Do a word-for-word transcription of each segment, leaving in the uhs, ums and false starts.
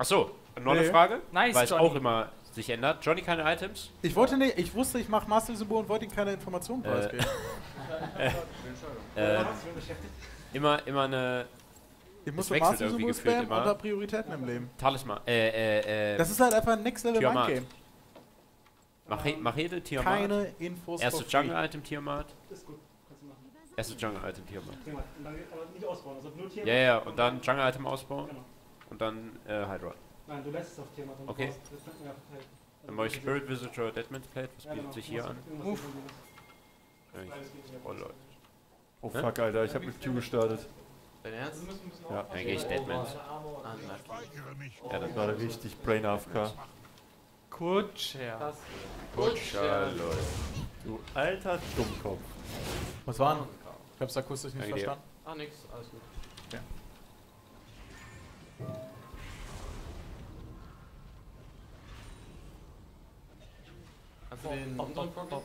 Achso, noch eine Nee. Frage, Nice, weil es Johnny. auch immer sich ändert. Johnny keine Items? Ich wollte nicht, ich wusste, ich mache Master-Symbol und wollte ihm keine Informationen Äh. preisgeben. Äh, immer, immer eine Ich muss es so wechselt irgendwie Master-Symbol gefühlt spammen immer. und hab Prioritäten im Leben. Talisman. Äh, äh, äh. Das ist halt einfach ein Tiamat. Next-Level-Mind-Game. Mache Machete, Tiamat. Keine Infos Erste for free. Jungle-Item, Tiamat. Ist gut, kannst du machen. Erste Jungle-Item, Tiamat. Prima. Und dann aber nicht ausbauen, also nur Tier. Ja, ja, und dann Jungle-Item ausbauen. Genau. Und dann äh, Hydra. Nein, du lässt es auf Thema. dann Okay. brauchst- das könnten wir ja verteilen. Dann mache ich Spirit Visitor Deadman's Plate. Was Ja, bietet genau. sich hier an? Irgendwas Uff. irgendwie Ja, was. ich- Oh Leute. Oh fuck, Alter, ich hab mit Q gestartet. Dein Ernst? Ja, Dann gehe ich Deadman's. Ah, Ja, dann gerade richtig Brain A F K. Kutscher. Kutscher, Leute. Du alter Dummkopf. Was war denn? Ich hab's akustisch nicht Danke dir. verstanden. Ah, nix, alles gut. Hast du den unteren Pocket?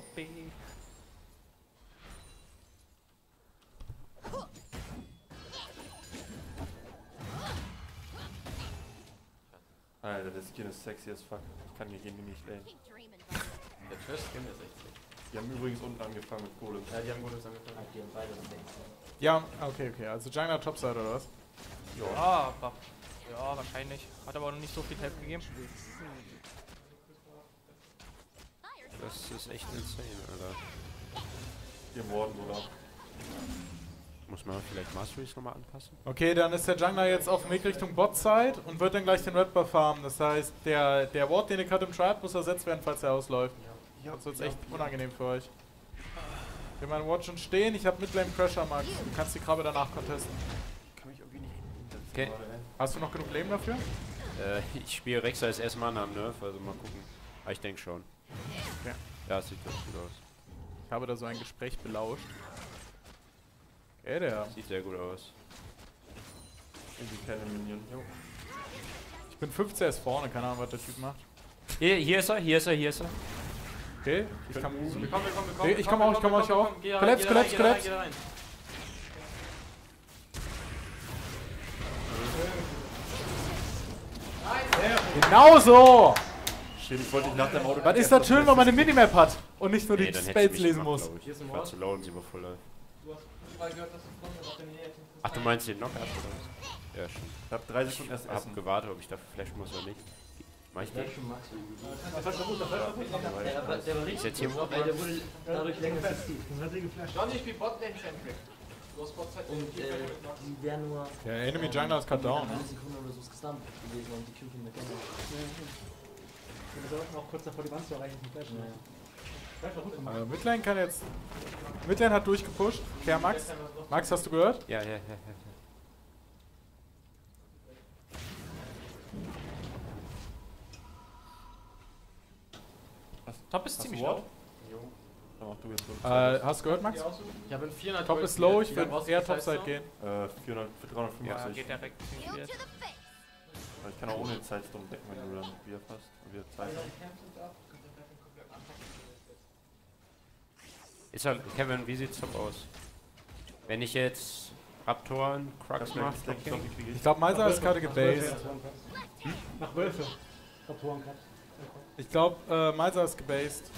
Alter, der Skin ist sexy as fuck. Ich kann hier gegen ihn nicht lanen. Der Trash-Skin ist echt sick. Die haben übrigens unten angefangen mit Golem. Ja, die haben gutes angefangen. Ja, okay, okay. Also Jungler Topside oder was? Ja, aber, ja, wahrscheinlich. Hat aber noch nicht so viel Help gegeben. Das ist echt insane, Alter. Hier im Warden oder? Muss man vielleicht Masteries nochmal anpassen? Okay, dann ist der Jungler jetzt auf dem Weg Richtung Bot-Side und wird dann gleich den Red Buff farmen. Das heißt, der, der Ward, den ihr gerade im Tribe, muss ersetzt werden, falls er ausläuft. Ja, Das wird echt unangenehm für euch. Ich habe meinen Ward schon stehen, ich habe Midlane Pressure, Max. Du kannst die Krabbe danach contesten. Kann mich irgendwie nicht hinsetzen. Okay. gerade, ey. Hast du noch genug Leben dafür? Äh, ich spiele Rexa als erste Mann am Nerf, also mal gucken. Aber ich denke schon. Okay. Ja, es sieht ganz gut aus. Ich habe da so ein Gespräch belauscht. Okay, der. Sieht sehr gut aus. Irgendwie keine Minion. Jo. Ich bin fünf C S vorne, keine Ahnung, was der Typ macht. Hier, hier ist er, hier ist er, hier ist er. Okay, ich kann. Wir kommen, wir kommen, wir kommen. Okay, ich komme auch, ich komme euch auch. Geh da rein, Collapse, geh da rein, collapse, geh da rein, collapse. geh da rein. Genau so! Shit, ich wollte dich nach dem Auto. Was ist das schön, wenn man eine Minimap hat und nicht nur die Nee, dann hätte Spells ich lesen gemacht, muss. glaub ich. Hier ist ein Ich war Ward. zu low und sie war voll live. Du hast überall gehört, dass du vorhin auf der Nähe Ach, du meinst den Knockout oder was? Ja, schon. Ich hab drei Sekunden erst Ich hab essen. gewartet, ob ich dafür flashen muss oder nicht. Mach ich nicht? Das war schon gut, das war schon gut. Ich setz hier Weil der wurde dadurch länger fixiert. Das hat sie geflasht. Johnny, ich spiel Botlane-Centric. Du hast Botzeit. Und äh, die wären nur Der Enemy Jungler ist gerade down. eine Sekunde oder so gestunt gewesen und die Q Q mit Wir sollten auch kurz davor die Wand zu erreichen zum Flashen. Flash war gut gemacht. Also Midlane kann jetzt. Midlane hat durchgepusht. Okay, Max. Max, hast du gehört? Ja, ja, ja, ja. Top ist Hast ziemlich du Ward? low. Dann mach du jetzt so. Äh, hast du gehört, Max? Ich habe in vierhundert Top Gold ist low, wieder. ich Wie würde lange brauchst du eher die Zeit Topside noch? gehen. Äh, vierhundert, für Ja, dreihundertfünfzig. geht direkt ziemlich viel. Weil ich kann auch ohne Zeitsturm decken, wenn du dann wieder passt. Und wieder Zeit hast. Ist halt, Kevin, wie sieht's top aus? Wenn ich jetzt Raptoren, Crux mache, Stack, ich glaub, die krieg Ich ich. glaube, Malsa ist gerade gebased. Nach Wölfe. Raptoren gerade. Ich glaube, äh, Malsa ist gebased.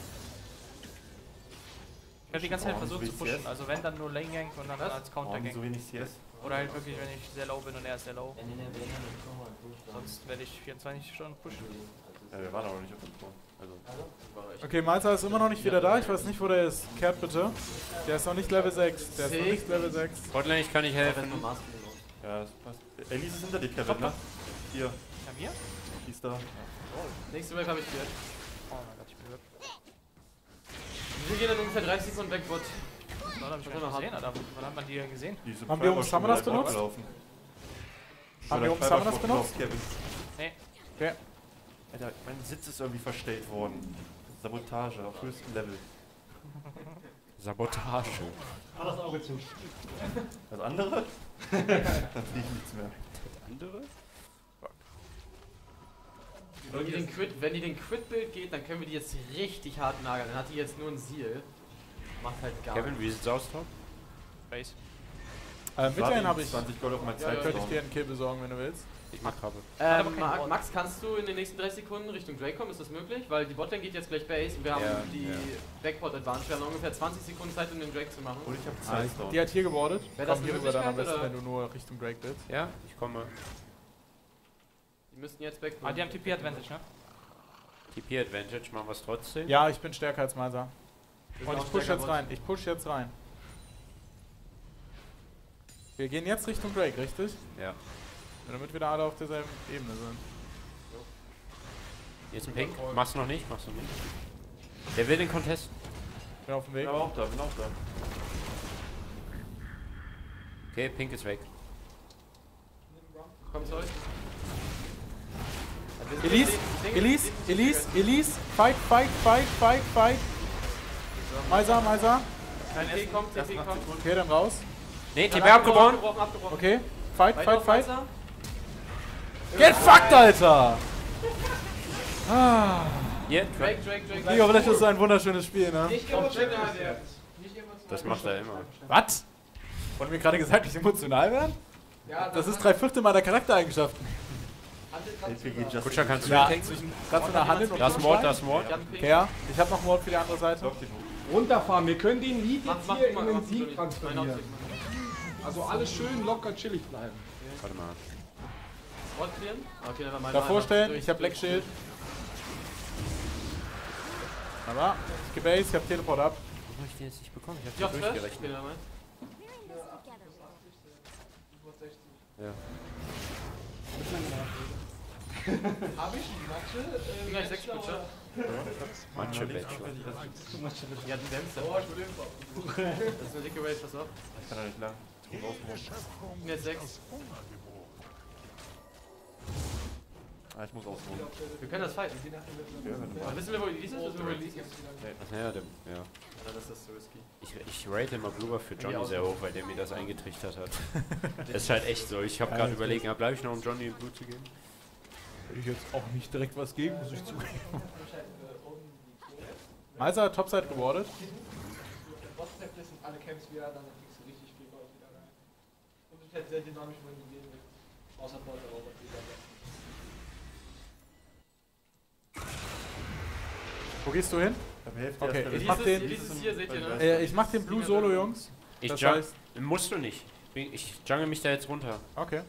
Ich habe die ganze Zeit Oh, versucht wie zu ist pushen, jetzt? also wenn dann nur Lane Gank und dann Was? als Warum Counter so Gank. wenig C S? Oder halt wirklich, wenn ich sehr low bin und er ist sehr low. Wenn ihr wenn ihr nicht nochmal pusht, dann Sonst werde ich vierundzwanzig Stunden pushen. Ja, wir waren aber noch nicht auf dem Turm. Also, Okay, Malsa ist immer noch nicht wieder da. Ich weiß nicht, wo der ist. Kehrt bitte. Der ist noch nicht Level sechs. Der ist noch nicht Level sechs. Botlane, ich kann nicht helfen. ja, das passt. Elise ist hinter dir, Kevin, ne? Hier, Bei mir? die ist da. Nächste Wave habe ich gehört. Oh mein Gott, ich bin weg. Wir gehen dann ungefähr dreißig Sekunden weg, Bot. So, da hab ich gar nicht gesehen, Alter. Wann hat man die denn gesehen? Die ist im Haben wir Prime um auch schon Summoners wieder benutzt? abgelaufen. Haben wir Oder um Prime Summoners auch benutzt? drauf, Kevin. Nee. Okay. Alter, mein Sitz ist irgendwie verstellt worden. Sabotage auf höchstem Level. Sabotage. Mach das Auge zu. Das andere? Dann fliege ich nichts mehr. Andere? Wenn die den Quit, wenn die den Quit-Bild geht, dann können wir die jetzt richtig hart nageln. Dann hat die jetzt nur ein Seal. Macht halt gar Kevin, wie sieht's aus, top? Base. Äh, Midlane habe ich. zwanzig Gold auf mein Ja, ja, Könnte ich Zeitsturm. dir einen Kill besorgen, wenn du willst. Ich Ich mach Krabbe. aber Ähm, kein Ma Wort. Max, kannst du in den nächsten dreißig Sekunden Richtung Drake kommen? Ist das möglich? Weil die Botlane geht jetzt gleich Base und wir haben Ja, die ja. Backport Advantage. Wir haben ungefähr zwanzig Sekunden Zeit, um den Drake zu machen. Und ich hab Ah, Zeit down. die hat hier gewardet. Wäre das Komm eine hier rüber dann am Möglichkeit, besten, oder? wenn du nur Richtung Drake willst. Ja, ich komme. Die müssten jetzt Backport. Ah, die haben T P-Advantage, ne? T P-Advantage, machen wir es trotzdem. Ja, ich bin stärker als Meiser. Wir sind Und auch ich push stärker jetzt Bot. rein. Ich push jetzt rein. Wir gehen jetzt Richtung Drake, richtig? Ja. Damit wir da alle auf derselben Ebene sind. Jetzt ein Pink. Machst du noch nicht? Machst du nicht. Der will den Contest. Bin auf dem Weg. Bin auch da, bin auch da. Okay, Pink ist weg. Komm zurück. Elise, Elise, Elise, Elise, fight, fight, fight, fight, fight. Meiser, Meiser. T P kommt, T P kommt. Okay, dann raus. Ne, T P abgebrochen. Abgebrochen, abgebrochen. Okay, fight, Weiter fight, auf fight. Meister. Get fucked, Alter! Ah. Hier, Drake, Drake, Drake. League of Legends ist ein wunderschönes Spiel, ne? Nicht emotional werden. Nicht emotional Das macht er immer. Was? Wurde mir gerade gesagt, ich emotional werden? Ja, Das ist drei Viertel meiner Charaktereigenschaften. L P G Just Kutscher, kannst du Ja, tanken? zwischen rationaler Handeln und Das ist Mord, das ist Mord. Ich hab einen Ping. Ja, ich hab noch Mord für die andere Seite. Auf den Hof. runterfahren. Wir können den Lied Mach, jetzt mach, hier mach, in den mach, Sieg Johnny. Mein transferieren. Aufsicht. Also alles schön locker chillig bleiben. Warte mal. Wort clearen? Okay, dann war mein Davor Mal. stellen, Durch, ich hab Black durch, Shield. Aber, ich geh Base, ich hab Teleport ab. Warum hab ich den jetzt nicht bekommen? Ich durch. hab Ja, den Flash. durchgerechnet. Okay, dann mal. Ja. Hab ich Matsche? Ich bin gleich sechs Kutscher. Manche Bachelor. Ja, die Dämpfer. Oh, ich will Das ist eine dicke Wave, pass auf. Ich kann da nicht lang. Ich muss ausruhen. Ich bin jetzt sechs. Ah, ich muss ausruhen. Wir können das fighten. Okay, wenn du Aber wissen wir, wo Elise ist? Wissen wir, wo Elise ist? Ja, der, ja. Ja, das ist so risky. Ich, ich rate immer Blubber für Johnny sehr hoch, weil der mir das eingetrichtert hat. Das ist halt echt so. Ich habe gerade überlegt, ja, bleibe ich noch um Johnny in Blut zu gehen? Hätte ich jetzt auch nicht direkt was gegen, muss ich zugeben. Meiser hat Topside gewardet. WhatsApp sind alle Camps wieder, dann kriegst du richtig viel Gold wieder rein. Und es hat sehr dynamisch motiviert mit. Außer Polter Robert wieder. Wo gehst du hin? Ich hab Hälfte Okay, erst ich Elise mach ist, den- Elise ist hier, seht ihr, ne? Äh, ich mach den Blue Solo, Jungs. Ich Das jung, heißt- musst du nicht. Ich, ich jungle mich da jetzt runter. Okay.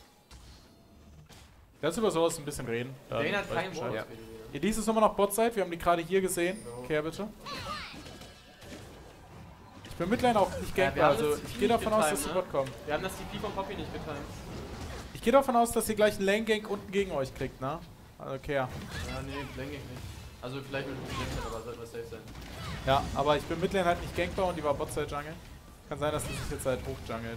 Lass über sowas ein bisschen reden. Dann Dane hat weiß keinen ich Bescheid. Wort. Ja. Elise ist immer noch Botside, wir haben die gerade hier gesehen. Kehr bitte. Ich bin Midlane auch nicht Ja, wir gankbar, haben also das ich Team gehe nicht davon aus, dass getimed, sie ne? Bot kommen. Wir haben das T P von Poppy nicht getimt. Ich gehe davon aus, dass ihr gleich einen Lane-Gank unten gegen euch kriegt, ne? Also Kehr. Ja, nee, denke ich nicht. Also vielleicht mit dem Projekt, aber sollte was safe sein. Ja, aber ich bin Midlane halt nicht gankbar und die war Botside Jungle. Kann sein, dass die sich jetzt halt hochjungelt.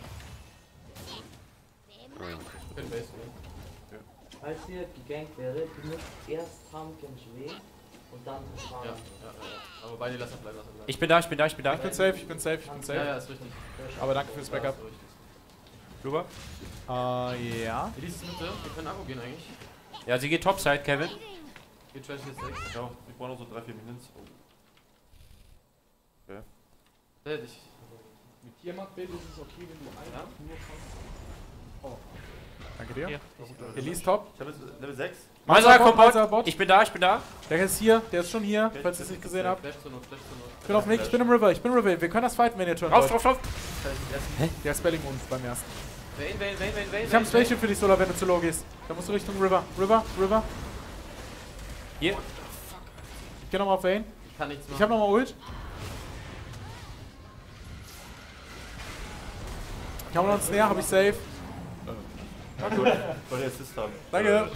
Ich bin Base, ne? Falls ihr gegankt wäre, benutzt erst Pumpkin Schweh und dann Ja, Schaden. ja, ja. Aber beide lassen bleiben, lassen bleiben. Ich bin da, ich bin da, ich bin da. Ich bin safe, ich bin safe, ich bin Ja, safe. ja, ist richtig. Aber danke fürs Ja, Backup. ist richtig. Blubber? Äh, ja. Elise ist Mitte, wir können Akku gehen eigentlich. Ja, sie geht Topside, Kevin. Geht Trash jetzt sechs. Ja, ich brauche noch so drei, vier Minuten. Oh. Hätte ich. Mit Tiamat-Bild ist es okay, wenn du einfach nur kannst. Danke dir. Hier. Elise top. Ich habe jetzt Level sechs. Meiser, Bot, kommt Meiser, Bot. Bot. Ich bin da, ich bin da. Der ist hier, der ist schon hier, falls ihr es nicht gesehen habt. Flash zur Not, Flash zur Not. Ich bin auf dem Weg, ich bin im River, ich bin im River. Wir können das fighten, wenn ihr turnt. Drauf, drauf, drauf. Der ist Spelling uns beim ersten. Vayne, Vayne, Vayne, Vayne, Vayne. Ich hab ein Spaceship für dich, Solar, wenn du zu low gehst. Da musst du Richtung River. River, River. Hier. Ich geh nochmal auf Vayne. Ich kann nichts machen. Ich hab nochmal Ult. Ich hau noch einen Snare, hab ich safe. Soll der Assist haben. Danke.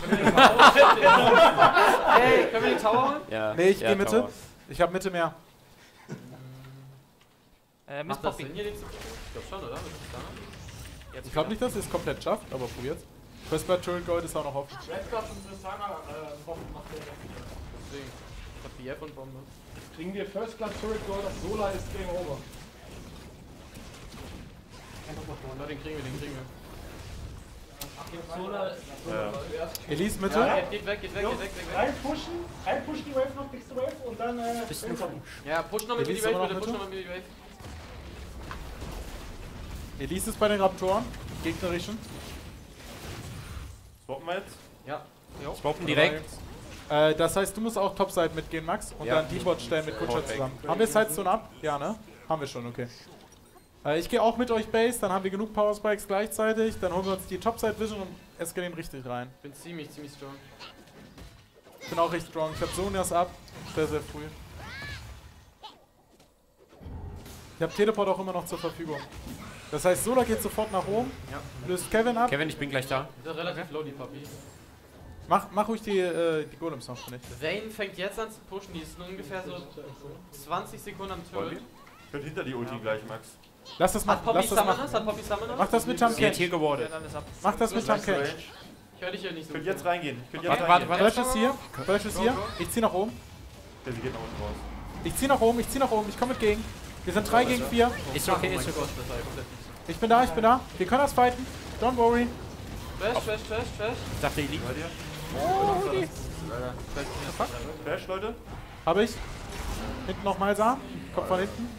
Hey, können wir den Tower holen? Ja. Nee, ich ja, geh Mitte. Tower. Ich hab Mitte mehr. Äh, Miss Macht das Poppy. Sinn hier den zu Ich glaub schon, oder? Mit dem Stunner? Jetzt Ich glaube nicht, dass ihr es komplett schafft, aber probiert's. First Blood Turret Gold ist auch noch offen. Red Guard und Tristana äh, Bomben macht der Deswegen. Ich hab B F und Bombe. Kriegen wir First Blood Turret Gold auf Sola ist Game Over. Einfach mal Ja, den kriegen wir, den kriegen wir. Sola, Ja. Elise Mitte. Ja, geht, geht weg, geht weg, geht weg, weg, weg. rein pushen, rein pushen die Wave noch, nächste Wave und dann äh, Bist du Wave Ja, push noch mit Elise Midi immer Wave, noch bitte, push Mitte? noch mit Midi Wave. Elise ist bei den Raptoren. Gegnerischen. Swappen wir jetzt? Ja. Swappen direkt. Äh, das heißt, du musst auch Topside mitgehen, Max. Und Ja. dann D-Bot stellen mit Kutscher Haut weg. zusammen. Haben wir Sidestone ab? Ja, ne? Haben wir schon, okay. Äh, ich gehe auch mit euch Base, dann haben wir genug Power Spikes gleichzeitig. Dann holen wir uns die Topside Vision und eskalieren richtig rein. Ich bin ziemlich, ziemlich strong. Ich bin auch richtig strong. Ich hab Sonias ab. Sehr, sehr früh. Ich habe Teleport auch immer noch zur Verfügung. Das heißt, Sola geht sofort nach oben, Ja. löst Kevin ab. Kevin, ich bin gleich da. Ist relativ low, die Puppy. Mach, mach ruhig die, äh, die Golems noch, finde ich. Vayne fängt jetzt an zu pushen, die ist nur ungefähr so zwanzig Sekunden am Wollen Turret. Ich bin hinter die Ulti gleich, Max. Lass das Hat machen, Poppy lass das Summoners? machen. Hat Poppy Summoners? Mach das mit Sie hat Tamken. hier gewardet. Dann alles ab. Mach das mit Nice Tamken. Range. Ich höre dich hier nicht Ich so könnte gut. jetzt reingehen. Ich könnte jetzt Warte, reingehen. warte, warte. Flash ist hier. Flash ist hier. Ich zieh nach oben. Ja, sie geht nach unten raus. Ich zieh nach oben, ich zieh nach oben. Ich komme mit gegen. Wir sind drei gegen vier. Ist Oh okay, mein ist okay. Gott, das war ja komplett nicht so. Ich bin da, ich bin da. Wir können das fighten. Don't worry. Trash, Trash, Trash, Trash. Ich dachte, ich liege. Bei dir? Oh, die. Flash, Leute. Hab ich. Hinten noch Malsa. Kommt von hinten.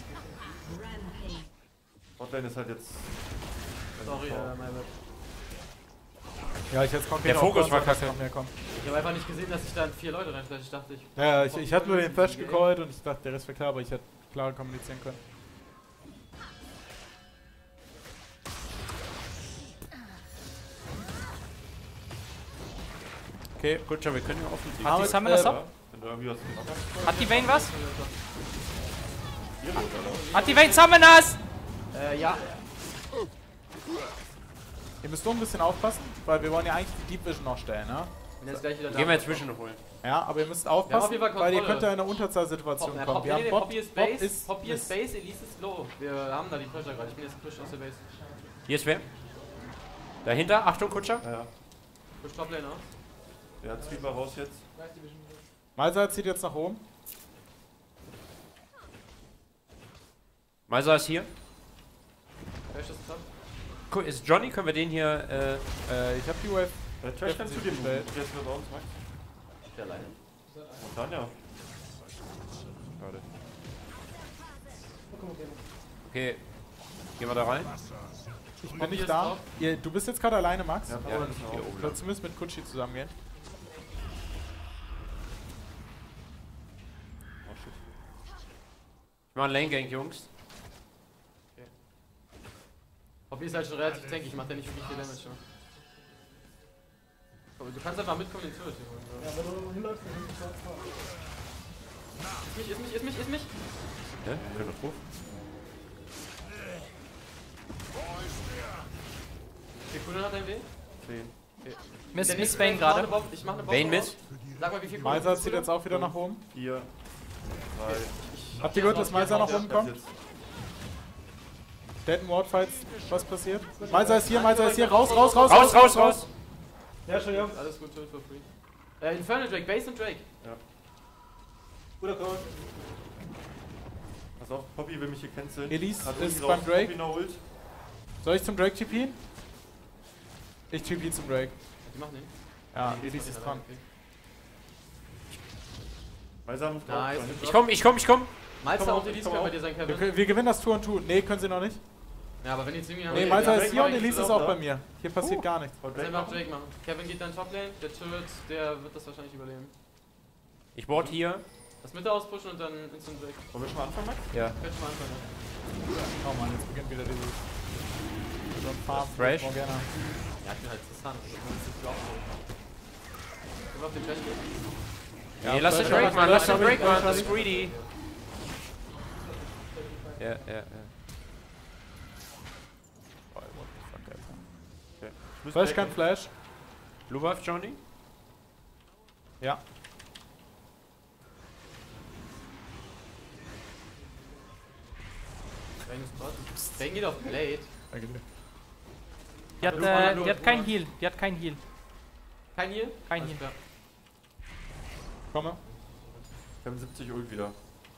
Botlane ist halt jetzt... Sorry, äh, mein Bad. Ja, ich hätte es Der Fokus war kacke. noch mehr kommen. Ich habe einfach nicht gesehen, dass ich da in vier Leute reinflash. Ich dachte, ich... Ja, ich, ich hatte nur den Flash gecallt und ich dachte, der Rest wäre klar, aber ich hätte klar kommunizieren können. Okay, Kutscher, wir können ja offensiv. Aber, Die Summoners äh, ab? Wenn du irgendwie was gemacht hast. Hat die Vayne was? Hier, oder? Hat die Vayne Summoners? Äh, ja. ihr müsst nur ein bisschen aufpassen, weil wir wollen ja eigentlich die Deep Vision noch stellen, ne? Bin jetzt gleich wieder da. Gehen wir inzwischen holen. Ja, aber ihr müsst Wir haben auf aufpassen, jeden Fall weil ihr Kontrolle. könnt ja in eine Unterzahlsituation Pop, ja, kommen. Poppy, Wir nee, haben nee, Bot, Poppy ist Bot Base, ist Poppy ist Mist. Base, Elise ist low. Wir haben da die Pressure gerade. Ich bin jetzt gepusht aus der Base. Hier ist wer? Dahinter, Achtung, Kutscher. Ja, ja. Push Toplane aus. Der hat Sweeper raus jetzt. Malsa zieht jetzt nach oben. Meiser ist hier. Trash ist top. Gu- Ist Johnny, können wir den hier, äh, Äh, ich hab die Wave. Der Trash kannst du dir moven. gestellt. Der ist nur bei uns, Max. Ich bin alleine. Dann ja. Schade. okay. Gehen wir da rein? Ich bin Poppy nicht ist da. drauf. Ihr, du bist jetzt gerade alleine, Max? Ja, Ja, aber das ist hier auch. oben Ich lang. soll zumindest mit Kutschi zusammengehen. Oh shit. Ich mach einen Lane Gang, Jungs. Poppy ist halt schon relativ tankig, macht ja nicht wirklich viel Damage schon. Aber du kannst einfach mitkommen in den Turret hier holen. Ja, wenn du hinläufst, dann ist es sofort. Ist mich, ist mich, ist mich, ist mich. Ja, können wir drauf. Wie viel Cooldown hat dein W? zehn. Miss, Der Miss nächste Vayne ich mach eine gerade. Bomb- Ich mach eine Bombe. Vayne raus. Miss. Sag mal, wie viel Cooldown Malsa hast du? zieht jetzt auch wieder nach oben. vier, drei. Habt ihr gehört, dass Malsa nach Ja, oben das kommt? jetzt. Dead Ward, falls was passiert. Malsa ist hier, Malsa ist hier. Raus, raus, raus, Raus, raus, raus! Ja, schon, Jungs. Alles gut, Turret for free. Äh, Infernal Drake, Base und Drake. Guter Call. Pass auf, Poppy will mich hier canceln. Elise Hat ist Ulti beim raus. Drake. Poppy no Ult. Soll ich zum Drake T P? Ich T P zum Drake. Die machen den. Ja, Elise ist dran. Weiser muss drauf Nice. sein. Ich komm, ich komm, ich komm! Malza Komm und auf, Elise komm können bei auf. dir sein, Wir, Kevin. können- wir gewinnen das Tour und Tour. Nee, können sie noch nicht. Ja, aber wenn die Zwingen haben. Nee, Okay, Malsa ja, ist hier und Drake Elise ist ist auch auch bei da. mir. Hier passiert Uh. gar nichts. Voll Lass Drake einfach machen. Drake machen. Kevin geht dann Toplane. Der Turret, der wird das wahrscheinlich überleben. Ich board hier. Das Mitte auspushen und dann Instant Drake. Wollen wir schon mal anfangen, Max? Ja. Könnt schon mal anfangen. Oh Mann, jetzt beginnt wieder dieses. So ein Farm. Fresh. Morgana. Ja, ich bin halt Tristan. Also, das ist nicht auch so. Können wir auf den Trash gehen? Ja, Nee, lass den Flash Drake, hab Mann, ich, lass den Flash hab Drake, ich, Mann, Flash das hab ist greedy. Ja, ja, ja. ich. Oh, what the fuck, Alter. Ich muss Flash Drake kann nehmen. Flash. Blue Buff, Johnny? Ja. Bang ist dort. Bang geht auf Blade. Danke dir. Die hat, äh, die hat kein Heal. Die hat kein Heal. Kein Heal? Kein Alles Heal. klar. Komme. fünfundsiebzig Ult wieder.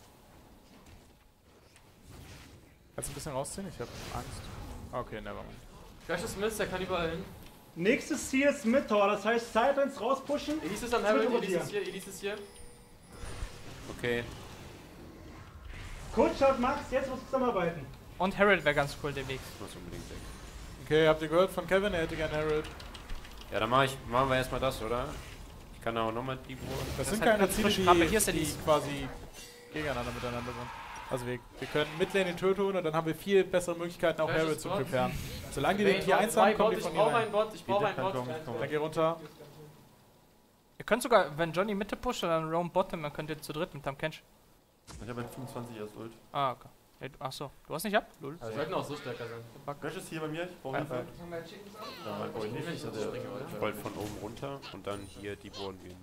Kannst du ein bisschen rausziehen? Ich hab Angst. Okay, nevermind. Crash ist Mist, der kann überall hin. Nächstes Ziel ist Mid-Tor, das heißt Silence rauspushen. Elise ist am Das wird Herald, Elise rotieren. ist hier, Elise ist hier. Okay. Coach hat Max, jetzt muss zusammenarbeiten. Und Herald wäre ganz cool demnächst. Ich muss unbedingt weg. Okay, habt ihr gehört von Kevin? Er hätte gern Herald. Ja, dann mach ich, machen wir erstmal das, oder? Ich kann auch nochmal die Uhr. Das, Das sind ist halt keine ganz Ziele, frisch die, Rappe. Hier ist der die Lies. quasi gegeneinander miteinander sind. Also wir, wir können Midlane den Tür tun und dann haben wir viel bessere Möglichkeiten, auch Welches Herald zu Bot? preparen. Solange die Wayne, den Tier Bot, eins zwei haben, kommen Bot, die ich von brauche hier rein. einen Bot, ich brauche einen kann Bot. kommen, ich komme. Dann geh runter. Ihr könnt sogar, wenn Johnny Mitte pusht und dann Roam Bottom, dann könnt ihr zu dritt mit dem Kench. Ich habe jetzt fünfundzwanzig erst Ult. Ah, okay. Nee, du- Achso, du hast nicht ab? Lul. Wir sollten auch so stärker sein. Crash ist hier bei mir, ich brauche Ja, Hilfe. ja. Ja, mein Boy nicht. Ich Also, das springe, oder? Ich wollte von oben runter und dann hier die Boden gehen.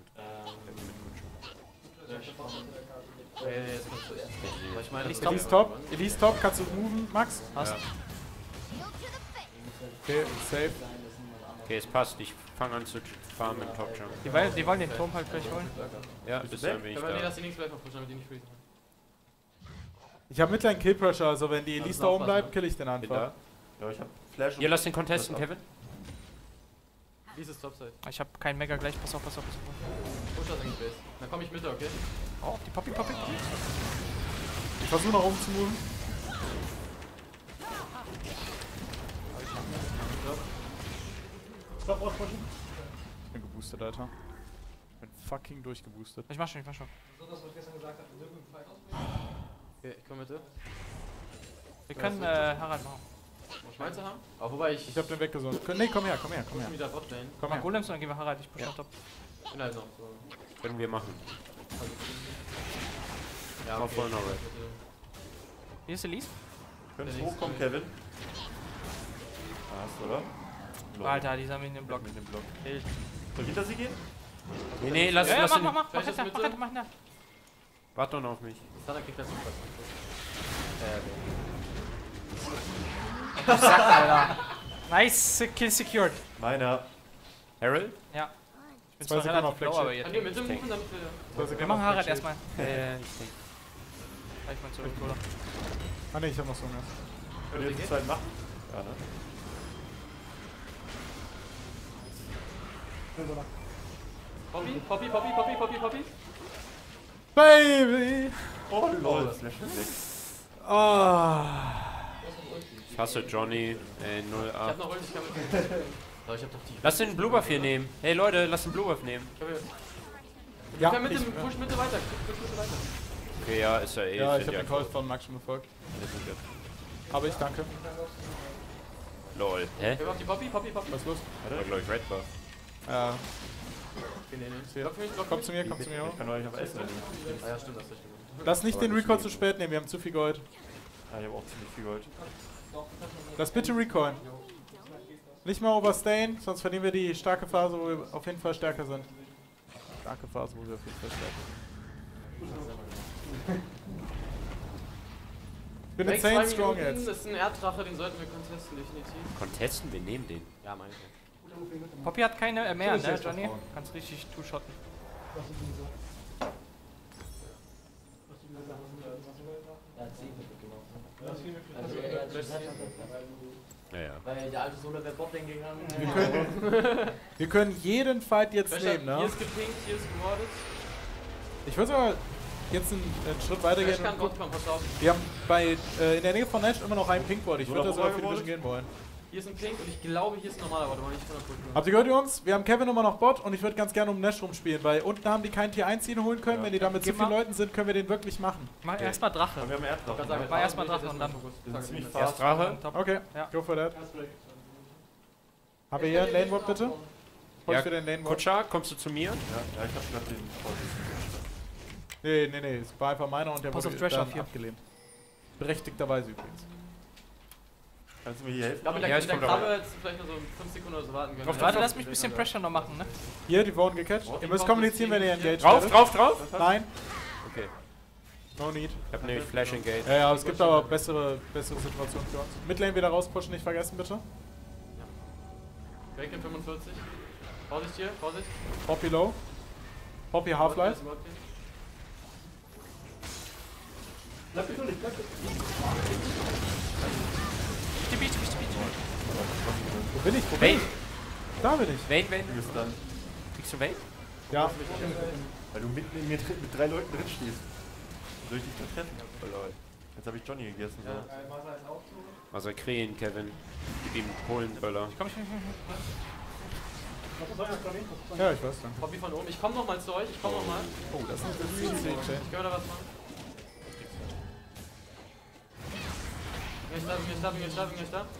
Ey, jetzt kommst du erst. Aber ich meine, Elise das Elise ist top. Elise top. Kannst du moven, Max? Hast. Okay, safe. Okay, es passt. Ich fange an zu farmen im Top Jump. Die, wollen- die wollen den Turm halt gleich holen. Ja, Bist bis du dann weg? bin ich Aber nee, da. lass die links gleich mal pushen, damit die nicht freezen. Ich habe Midlane Kill Pressure, also wenn die Ja, Elise das da oben ist bleibt, aufpassen, kill ich den Bin einfach. da. ja, ich habe Flash. Ihr lasst den contesten, Das ab. Kevin. Dieses Topside. Ich hab keinen Mega gleich. Pass auf, pass auf, pass auf. Push das in die Base. Dann komm ich mit, okay? Oh, die Poppy, Poppy. Ich versuche nach oben zu moven. Ich bin geboostet, Alter. Ich bin fucking durchgeboostet. Ich mach schon, ich mach schon. So, das, was ich gestern gesagt habe, nirgendwo im Fight ausbrechen. Okay, ich komm mit dir. Wir können äh, Harald machen. Muss Schweizer haben? Aber wobei ich. Ich hab den weggesucht. Ne, komm her, komm her, komm Ich her. wieder Botlane. Komm Mach her. Golems und dann gehen wir Harald. Ich push Ja. noch top. Ich bin halt noch so. Können wir machen. Ja, Mach voll noch Red. Hier ist Elise. Könntest hochkommen, Kevin? Hast du, oder? Lol. Alter, die haben ihn im Block. Mit dem Block. Soll ich hinter sie gehen? Nee, nee, lass, Ja, ja, lass mach, ihn. mach, mach, mach Vielleicht hinter, ist mach Mitte. hinter, mach hinter. Wart doch noch auf mich. Sana kriegt das nicht Sack, Alter. Nice Kill secured. Meiner. Harold? Ja. Ich bin Zwei zwar Sekunden relativ auf blau, Flagship. aber jetzt. Können wir mit dem Moven, damit wir. Wir machen Harald erstmal. Äh, ich denke. Ich mein zurück, oder? Ah ne, ich hab noch so einen. Könnt ihr die Zeit machen? Ja, ne? Poppy, Poppy, Poppy, Poppy, Poppy, Poppy. Baby! Oh, lol. Das Flash ist weg. Ah. Ich hasse Johnny. Ey, null Ich hab acht. noch Ult, ich kann mit. So, ich hab doch die. Lass den Blue Buff hier nehmen. Hey Leute, lass den Blue Buff nehmen. Ich Ja, kann mit ich, dem Push Mitte weiter. Push Mitte weiter. Okay, ja, ist ja eh. ja, ich sind hab den Call von Max schon befolgt. Aber ich danke. Lol. Hä? Wir machen die Poppy, Poppy, Poppy. Was ist los? War glaub ich Red Buff. Ja, Okay, nee, nee. Hier. Block für mich, block für komm mich. zu mir, komm zu mir. Ich kann euch auf Essen nehmen. Ah ja, stimmt, das ist richtig. Lass nicht Aber den das Recall ist zu nicht. spät nehmen, wir haben zu viel Gold. Ah, ich habe auch ziemlich viel Gold. Lass bitte Recallen. Nicht mal overstayen, sonst verlieren wir die starke Phase, wo wir auf jeden Fall stärker sind. Starke Phase, wo wir auf jeden Fall stärker sind. Ich bin Weg zwei insane strong Minuten, jetzt. Das ist ein Erddrache, den sollten wir contesten, definitiv. Contesten, wir nehmen den. Ja, meine ich. Poppy hat keine äh, mehr, ne, Johnny? Kannst richtig two-shotten. Er hat sieben mitgenommen. Also er hat schon Ja, ja. weil der alte Solo wäre Botlane gegangen. Wir können, wir können jeden Fight jetzt Flasher, nehmen, Hier ne? ist gepinkt, hier ist gemordet. Ich würde sogar jetzt einen, einen Schritt weitergehen. Flash kann und gucken. Bot kommen, pass auf. Wir haben bei, äh, in der Nähe von Nash immer noch einen Pinkboard. Ich So, würde da noch sogar für die Overboard? Vision gehen wollen. Hier ist ein Pink und ich glaube, hier ist ein normaler Bot, aber nicht hundert Prozent. Habt ihr gehört, Jungs? Wir haben Kevin immer noch Bot und ich würde ganz gerne um Nash rumspielen, weil unten haben die keinen Tier eins Ziel holen können. Ja. Wenn die da mit zu Gib vielen mal. Leuten sind, können wir den wirklich machen. Mach erstmal Drache. Aber wir haben Erddrachen. Sagen, Ne? War erstmal Drache und dann- Wir sind ziemlich Erst fast. Drache. Top. Okay, Ja. go for that. Haben wir hier einen Lane Ward bitte? Ja, Holst du den Lane Ward? Kutscher, kommst du zu mir? Ja, ja, ich hab grad den. Nee, nee, nee, es war einfach meiner und der Pass wurde auf Thresh dann auf hier. abgelehnt. Berechtigterweise übrigens. Kannst du mir hier helfen? Ich glaube, mit Ja, der, ich mit der komm da Krabbe jetzt vielleicht nur so fünf Sekunden oder so warten können. Drauf, Warte, lass mich ein bisschen Pressure noch machen, ne? Hier, die wurden gecatcht. Oh, die Ihr müsst kommt kommunizieren, wenn ihr jetzt engaged Drauf, werdet. drauf, drauf! Nein, Okay. no need. Ich hab nämlich Flash Engage. Ja, ja, es gibt aber bessere, bessere Situationen für uns. Midlane wieder rauspushen, nicht vergessen bitte. Break in fünfundvierzig. Vorsicht hier, Vorsicht. Poppy low. Poppy Half-Life. Die Beach, Beach, Beach. Wo bin ich? Wo bin Vayne, ich? Da bin ich. Vayne, Vayne. Du bist dann. Kriegst du Vayne? Ja. Weil du mitten in mir drin, mit drei Leuten drin stehst. Soll ich dich da treffen? Oh lol. Jetzt habe ich Johnny gegessen. So. Ja. Massakrieren, Kevin. Gib ihm Polenböller. Komm, ich, ich, ich. Ja, ich weiß dann. Poppy von oben. Ich komm noch mal zu euch. Ich komm noch mal. Oh, das ist eine gute Idee. Ich kann da was machen. Bin ich da, bin ich da, bin ich da, bin ich da.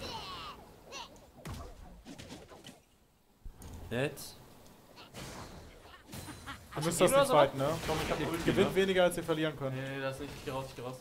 Jetzt? Du müsst das oder nicht so? fighten, ne? Komm, ich hab Ihr Ulti, gewinnt ne? weniger, als ihr verlieren könnt. Nee, nee, das ist nicht. Ich geh raus, ich geh raus.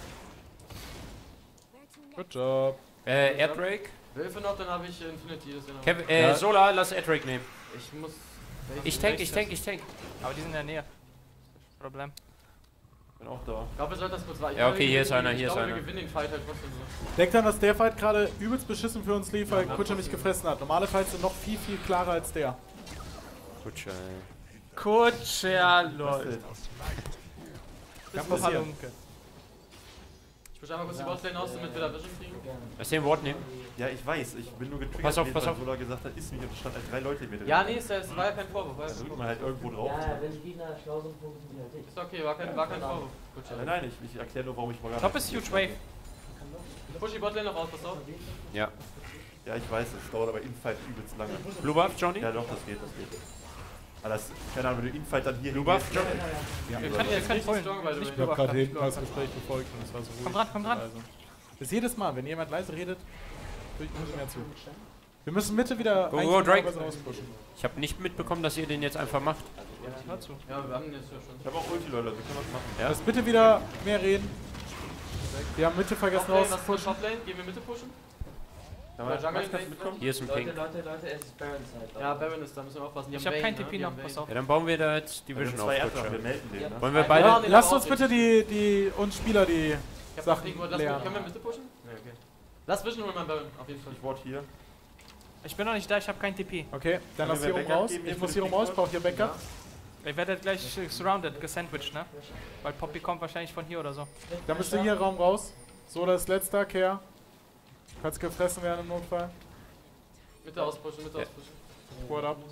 Good job. Äh, Airdrake? Hilfe noch, dann habe ich Infinity. Das ist ja noch- Kevin, äh, Ja. Solar, lass Airdrake nehmen. Ich muss. Ich tank, ich tank, ich tank. Aber die sind in der Nähe. Problem. Bin auch da. Ich glaube, wir sollten das kurz warten. Ich Ja, glaube, okay, wir hier ist gewinnen- einer, hier ich ist glaube, einer. wir gewinnen den Fight halt trotzdem so. Denkt an, dass der Fight gerade übelst beschissen für uns lief, weil Ja, Kutscher mich gefressen hat. Normale Fights sind noch viel, viel klarer als der. Gut, schön. Kutscher, lol. Kann passieren. Ich pushe einmal kurz die Botlane aus, damit wir da Vision kriegen. Lass den Ward nehmen. Ja, ich weiß, ich bin nur getriggert, Pass auf, gewesen, pass weil auf. Solar gesagt hat, ist mich und es stand halt drei Leute mit. Ja, nee, es es war ja kein Vorwurf. War ja Da kein drückt Vorwurf. man halt irgendwo drauf. Ja, wenn die Gegner schlau sind, punkten die halt dich. Ist okay, war kein, war kein Vorwurf. Gut, Nein, nein, ich, ich erkläre nur, warum ich mal Top ist huge wave. Ich push die Botlane noch raus, pass auf. Ja. Ja, ich weiß, es dauert aber Infight übelst lange. Blue Buff, Johnny? Ja, doch, das geht, das geht. Aber das, keine Ahnung, wenn du Infight dann hier Blue Buff, hingehst- Johnny? Ja. Wir Ja, können ist jetzt kein richtig Vollen. strong, by the Nicht way. Ich habe Blue gerade Buff, hinten Blue das Buff. Gespräch befolgt und es war so ruhig. Komm dran, komm dran. Also. Das ist jedes Mal, wenn jemand leise redet, höre ich umso mehr zu. Wir müssen Mitte wieder Go, eigentlich go, Drake. normalerweise auspushen. Ich habe nicht mitbekommen, dass ihr den jetzt einfach macht. Hör zu. Ja, wir haben den jetzt ja schon. Ich habe auch Ulti, Leute, wir können was machen. Ja. Lass bitte wieder mehr reden. Wir haben Mitte vergessen Toplane, was ist auszupushen. Toplane? Gehen wir Mitte pushen? Kann Oder man, Jungle Max, kannst du Lane? mitkommen? Hier ist ein Leute, Pink. Leute, Leute, es ist Baron Zeit. Ja, Baron ist da, müssen wir aufpassen. Die Ich haben hab kein Vayne, T P ne? Die noch, haben pass Vayne. auf. Ja, dann bauen wir da jetzt Wir haben Division zwei auf. Erddrachen, wir Kutscher. melden den, ne? Wollen wir Ja, beide... ja, nee, Lasst aber uns auch bitte die, die uns Spieler die Ich hab Sachen Sachen lass, lernen. Können wir Mitte pushen? Nee, okay. Lass Vision und mein Baron, auf jeden Fall. Ich ward hier. Ich bin noch nicht da, ich habe kein T P. Okay, dann Können lass wir hier rum Backup raus. geben, Ich jetzt muss für hier den rum raus, Pick? brauche hier Backup. Ich werde gleich äh, surrounded, gesandwiched, ne? Weil Poppy kommt wahrscheinlich von hier oder so. Dann bist du hier Raum raus. So, das ist letzter, Care. Kannst gefressen werden im Notfall. Mitte auspushen, Mitte Ja. auspushen. Squad up.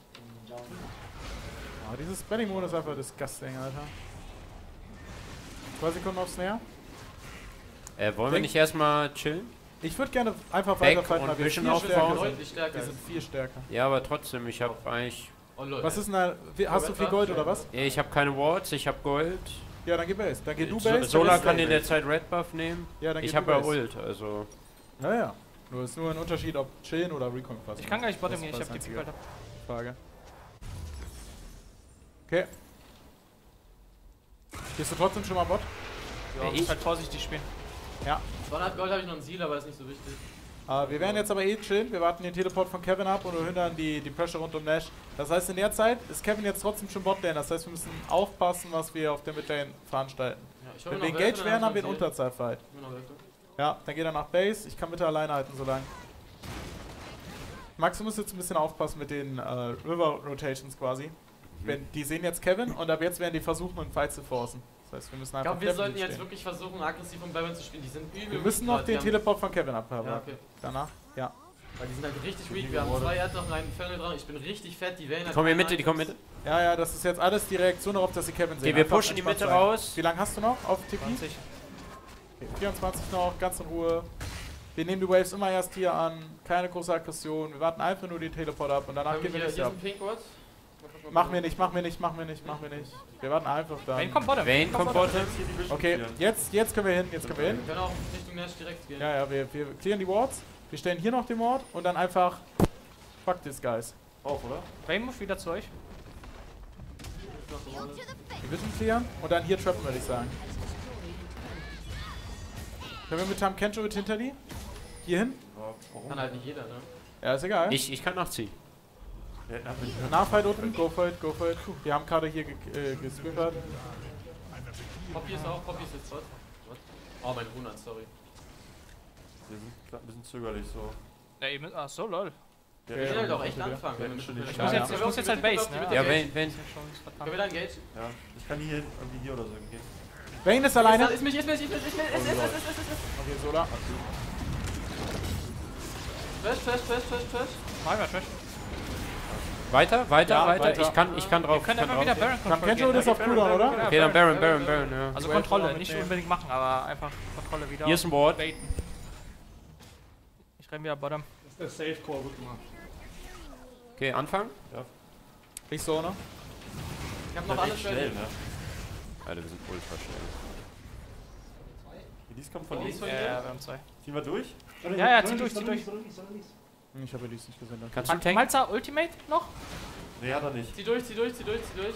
Ah, dieses Spreading Moon ist einfach disgusting, Alter. Zwei Sekunden auf Snare. Äh, wollen wir Denk- nicht erstmal chillen? Ich würde gerne einfach Back weiterfighten, und aber wir Vision viel aufbauen. stärker sind. Deutlich stärker. Wir sind viel stärker. Ja, aber trotzdem, ich habe eigentlich... Oh lol. Was ist denn da? wie- Hast du viel Gold oder was? Ja, ich habe keine Wards, ich habe Gold. Ja, dann geh Base. Dann geh du So, Base. Solar dann kann geh in der Zeit Red Buff nehmen. Ja, dann geh Ich du habe ja Base. Ult, also... Ja, ja. Nur ist nur ein Unterschied, ob chillen oder recon quasi. Ich kann gar nicht bottom Das gehen, war ich hab das die einzige. P Frage. Okay. Gehst du trotzdem schon mal Bot? Ja, Ja, ich muss ich- halt vorsichtig spielen. zweihundert Gold habe ich noch einen Seal, aber ist nicht so wichtig. Äh, wir werden jetzt aber eh chillen. Wir warten den Teleport von Kevin ab und hindern die, die Pressure rund um Nash. Das heißt, in der Zeit ist Kevin jetzt trotzdem schon Botlane. Das heißt, wir müssen aufpassen, was wir auf der Midlane veranstalten. Ja, ich hol Wenn mir wir noch engaged Wölfe, werden, dann haben wir einen hab ich noch Unterzahlfight. Seal. Ich hol mir noch Wölfe. Ja, dann geht er nach Base. Ich kann Mitte alleine halten, so lange. Max, du musst jetzt ein bisschen aufpassen mit den äh, River Rotations quasi. Wenn, die sehen jetzt Kevin und ab jetzt werden die versuchen, einen Fight zu forcen. Das heißt, wir müssen Ich einfach glaube, wir Kevin sollten jetzt stehen. wirklich versuchen, aggressiv um Baron zu spielen. Die sind übel. Wir müssen weak noch grad. den Die haben- Teleport von Kevin abhaben. Ja, okay. Danach, ja. Weil die sind halt richtig weak. Wir haben zwei Erddrachen, einen Infernal dran. Ich bin richtig fett. Die Vayne Die hat kommen hier keine Mitte, die kommen Items. Mitte. Ja, ja, das ist jetzt alles die Reaktion darauf, dass sie Kevin sehen. Okay, wir Einfach pushen die entspannt Mitte sein. raus. Wie lange hast du noch auf T P? zwanzig. Okay, vierundzwanzig noch, ganz in Ruhe. Wir nehmen die Waves immer erst hier an. Keine große Aggression. Wir warten einfach nur die Teleport ab und danach Können gehen wir hier, nicht hier ab. ist ein Pink Ward. Mach mir nicht, mach mir nicht, mach mir nicht, mach mir nicht. Wir warten einfach da. Vayne kommt bottom. Vayne kommt bottom. Jetzt hier die Vision Okay, clearen. jetzt, jetzt können wir hin, jetzt können wir hin. Wir können auch Richtung Nash direkt gehen. Ja, ja, wir, wir clearen die Wards. Wir stellen hier noch den Ward und dann einfach fuck this guys. Auf, oder? Vayne muss wieder zu euch. Die Vision clearen und dann hier trappen, würde ich sagen. Können wir mit Tam Kencho mit hinter die? Hier hin? Ja, warum? Kann halt nicht jeder, ne? Ja, ist egal. Ich, ich kann nachziehen. Ja, er hat mich Nachfight unten, go for it, go for it. Wir haben gerade hier ge äh, gesquiffert. Poppy ist auch, Poppy ist jetzt was? Oh, mein hundert, sorry. Wir sind grad ein bisschen zögerlich so. Ja, ihr müsst, ach so, lol. Ja, Wir Ja, können halt ja, auch echt bitte. anfangen. Ja, wenn wir schon mit- nicht. Ich Ja, muss ja. jetzt, ich muss jetzt halt Base, ne? Ja, wenn, wenn... Ist ja schon Können vertan. wir da engage? Ja, ich kann hier irgendwie hier oder so hingehen. Vayne ist alleine. Ist mich, ist mich, ist mich, ist mich, ist mich, ist mich, ist mich, ist mich. Okay, Sola. Trash, trash, trash, trash, trash. Mach mal Trash. Weiter, weiter, Ja, weiter. weiter. Ich kann, ich kann drauf. Wir können ich kann einfach wieder drauf. Baron Tam Control Kencho gehen. ist auf Cooldown, oder? Ja, Okay, dann Baron, Baron, Baron, ja. Also Wave Kontrolle, Roller nicht mitnehmen. unbedingt machen, aber einfach Kontrolle wieder. Hier ist ein Ward. Baiten. Ich renn wieder bottom. Das ist der Safe Call, gut gemacht. Okay, Anfang. Ich so, ne? Ich hab Noch noch alles schnell, ready. ne? Alter, wir sind ultra schnell. Dies kommt von Von links. links. Ja, ja, wir haben zwei. Ziehen wir durch? Ja, ja, zieh durch, zieh durch. Hm, Ich habe dies nicht gesehen. danke. Kannst du Mal- tanken? Malzer Ultimate noch? Nee, hat er nicht. Zieh durch, zieh durch, zieh durch, zieh durch.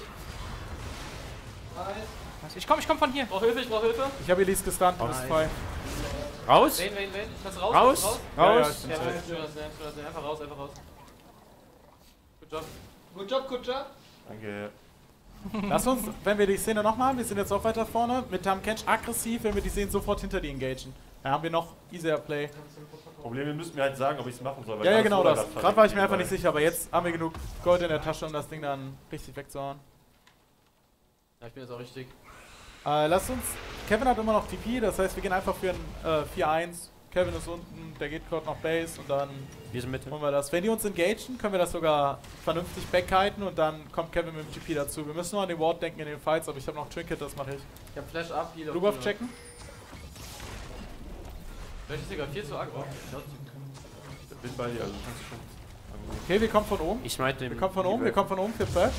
Ich komm, ich komm von hier. Ich brauch Hilfe, ich brauch Hilfe. Ich habe Elise gestunt, du bist frei. Raus? Vayne, Vayne, Vayne. Kannst du raus? Raus? Raus? Ja, ja, Raus? ich bin Ja, safe. schön, schön, schön, schön, schön. Einfach raus, einfach raus. Good job. Good job, good job. Danke. Lass uns, wenn wir die Szene nochmal haben, wir sind jetzt auch weiter vorne, mit Tam Kench aggressiv, wenn wir die sehen, sofort hinter die engagen. Dann haben wir noch easier Play. Problem, wir müssen mir halt sagen, ob ich es machen soll. weil Ja, ja, da genau ist Solar das. grad Gerade war ich mir verreckt einfach nicht nebenbei. sicher, aber jetzt haben wir genug Gold in der Tasche, um das Ding dann richtig wegzuhauen. Ja, ich bin jetzt auch richtig. Äh, lasst uns, Kevin hat immer noch T P, das heißt wir gehen einfach für ein äh, vier eins. Kevin ist unten, der geht gerade noch Base und dann Wir sind Mitte. holen wir das. Wenn die uns engagen, können wir das sogar vernünftig backhalten und dann kommt Kevin mit dem T P dazu. Wir müssen nur an den Ward denken in den Fights, aber ich habe noch Trinket, das mache ich. Ich hab Flash up, Heal auf Blue Buff Heal. checken. Flash ist sogar viel zu aggro. Ich bin bei dir, also kannst du schon. Okay, wir kommen von oben. Ich smite den. Wir kommen von oben, wir kommen von oben für Flash.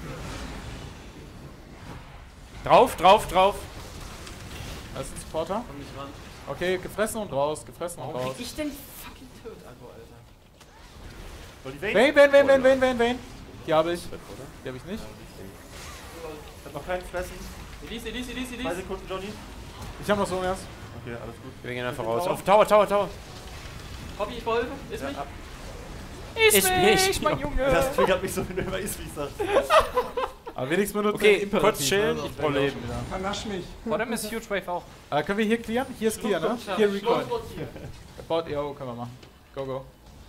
Drauf, drauf, drauf. Das ist ein Supporter. Komm nicht ran. Okay, gefressen und raus, gefressen und Warum raus. krieg ich denn fucking Tilt aggro, Alter? Soll die Vayne? Vayne, Vayne, Vayne, Vayne, Vayne, Vayne, Vayne. Die habe ich. Die habe ich nicht. Ich hab noch keinen Fressen. Elise, Elise, Elise, Zwei Elise. Sekunden, Johnny. Ich habe noch so erst. Okay, alles gut. Wir gehen einfach raus. Auf Tower, Tower, Tower. Hobby, ich brauche Hilfe. Ist mich. ab. Ist Ist mich, mich. mein Junge. Das triggert mich so, wenn du immer ist, wie ich sag. Aber wenigstens benutzt Okay, den Imperativ, kurz chillen, ne? ich brauch Leben. Vernasch mich. Bottom ist Huge Wave auch. Äh, können wir hier clearen? Hier ist clear, ne? Hier Recoil. Schluss, hier. Baut E O können wir machen. Go, go.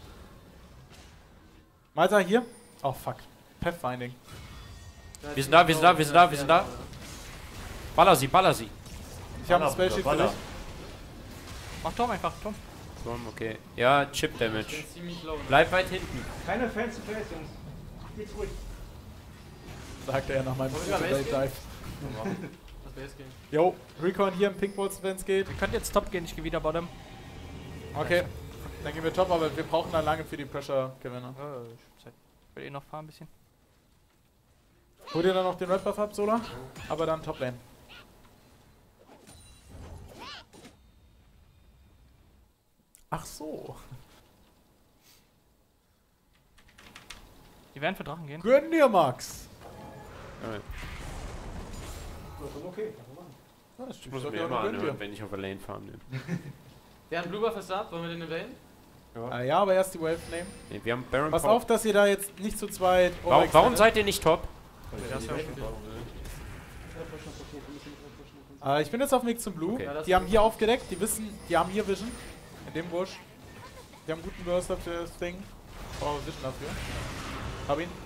Malta hier. Oh fuck. Pathfinding. Wir sind da, wir sind da, wir sind da, wir sind da. Baller sie, baller sie. Ich habe ein Baller, Spell Sheet für Baller. dich. Mach Tom einfach, Tom. Komm, okay. Ja, Chip Ich Damage. bin ziemlich low. Bleib weit hinten. Keine fancy Plays, Jungs. Geht's ruhig. Sagte er nach meinem Wollen wir Dive. Base gehen? Dive. Das Base gehen. Yo, Recon hier im Pink Bulls, wenn es geht. Wir können jetzt Top gehen, ich gehe wieder Bottom. Okay. Dann gehen wir top, aber wir brauchen dann lange für die Pressure-Gewinner. Äh, ich will eh noch fahren ein bisschen. Hol dir dann noch den Red Buff ab, Sola. Aber dann Top Lane. Ach so. Die werden für Drachen gehen. Gönn dir, Max. Ja, Okay. Ja, ich muss mir immer anhören, wenn ich auf der Lane farm nehme. Der hat einen Blue Buff ist ab. Wollen wir den invaden? Ah, ja, aber erst die Wave nehmen. Nee, wir haben Baron Pass Pop. auf, dass ihr da jetzt nicht zu zweit. Warum, warum overextendet. seid ihr nicht top? Äh, ich bin jetzt auf dem Weg zum Blue. Okay. Ja, das Die haben hier aufgedeckt, die wissen, die haben hier Vision. In dem Busch. Die haben guten Burster für das Ding. Oh, Vision dafür. Hab ihn.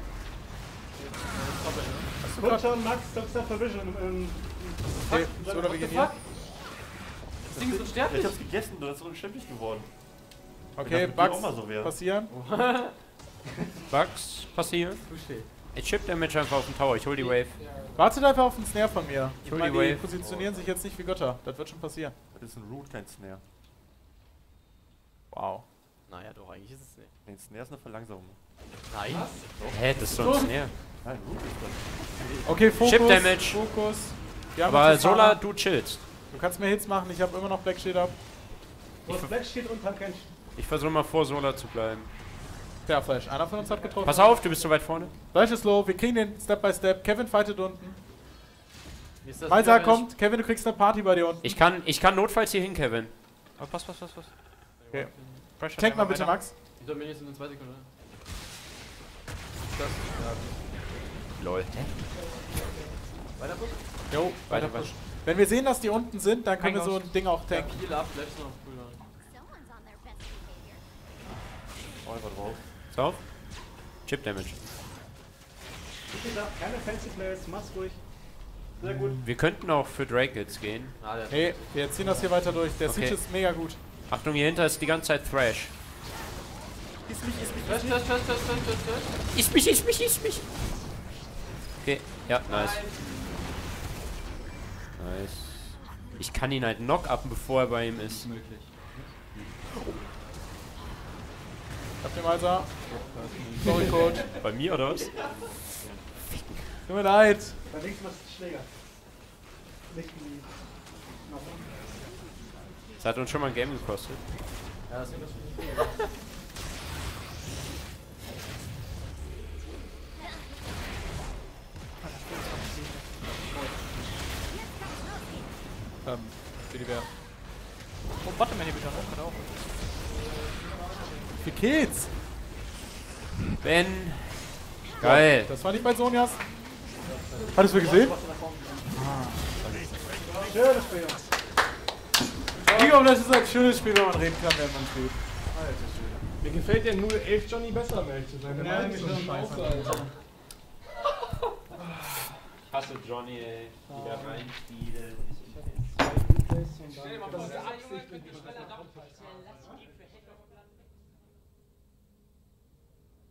Hast du grad? Gott, Max, Dr. Vervision. Ähm, Okay, so oder wir gehen hier. Das Ding ist Ich unsterblich. hab's gegessen, du bist unsterblich geworden. Okay, Ich dachte, Bugs auch mal so wäre. passieren. Bugs passieren. Touché. Ich chip Damage einfach auf den Tower, ich hol die Wave. Wartet einfach auf den Snare von mir. Ich hol meine, die die Wave. positionieren sich jetzt nicht wie Götter. Das wird schon passieren. Das ist ein Root, kein Snare. Wow. Naja, doch, eigentlich ist es nicht. Nee, ein Snare ist eine Verlangsamung. Nein. Hä, das ist so ein Snare. Nein, Root ist das. Okay, Fokus. Chip Damage. Fokus. Wir haben Aber jetzt die Sola, Fahrer. du chillst. Du kannst mir Hits machen, ich habe immer noch Black Shield ab. Du hast Black Shield und Tankench. Ich versuche mal vor Sola zu bleiben. Der Flash. Einer von uns hat getroffen. Pass auf, du bist so weit vorne. Flash ist low, wir kriegen den Step by Step. Kevin fightet unten. Wie ist das Malta wieder, wenn ich- kommt. Kevin, du kriegst eine Party bei dir unten. Ich kann, ich kann notfalls hier hin, Kevin. Oh, pass, pass, pass, pass. Okay. Pressure Tank mal einfach bitte, weiter. Max. Die Dominions sind in zwei Sekunden. Lol. Weiter push? Jo, weiter Weiter, push. Wenn wir sehen, dass die unten sind, dann können wir Hang so aus. ein Ding auch Ja, tanken. Heal ab, Flash noch auf Cooldown. Someone's on their best behavior. Oh, einfach drauf. Pass auf. Chip Damage. Wie gesagt, keine fancy Plays, mach's ruhig. Sehr gut. Wir könnten auch für Drake jetzt gehen. Ah, der Hey, wir ziehen das hier weiter durch. Der Okay. Siege ist mega gut. Achtung, hier hinter ist die ganze Zeit Thrash. Flash, Flash, Flash, Flash, Flash, Flash, Flash. Ist mich, ist mich, ist mich. Okay, ja, nice. Nice. Ich kann ihn halt knock-uppen, bevor er bei ihm ist. Hab den Malser. Sorry, Coach. Bei mir oder was? Tut mir leid. Bei links was Schläger. Nicht die. Das hat uns schon mal ein Game gekostet. Ja, das ist das Ähm, für die Bär. Oh, Bottom Inhibitor noch gerade auch. Für Kids. Ben. Geil. Das war nicht bei Sonjas. Hattest du gesehen? Schönes Spiel. Ich glaube, das ist ein schönes Spiel, wenn man reden kann, während man spielt. Mir gefällt der null elf Johnny besser, um ehrlich zu sein. Ja, ist schon scheiße, Alter. Hasse Johnny, ey. Wieder reinspielen. Stell dir mal vor, das ist Absicht.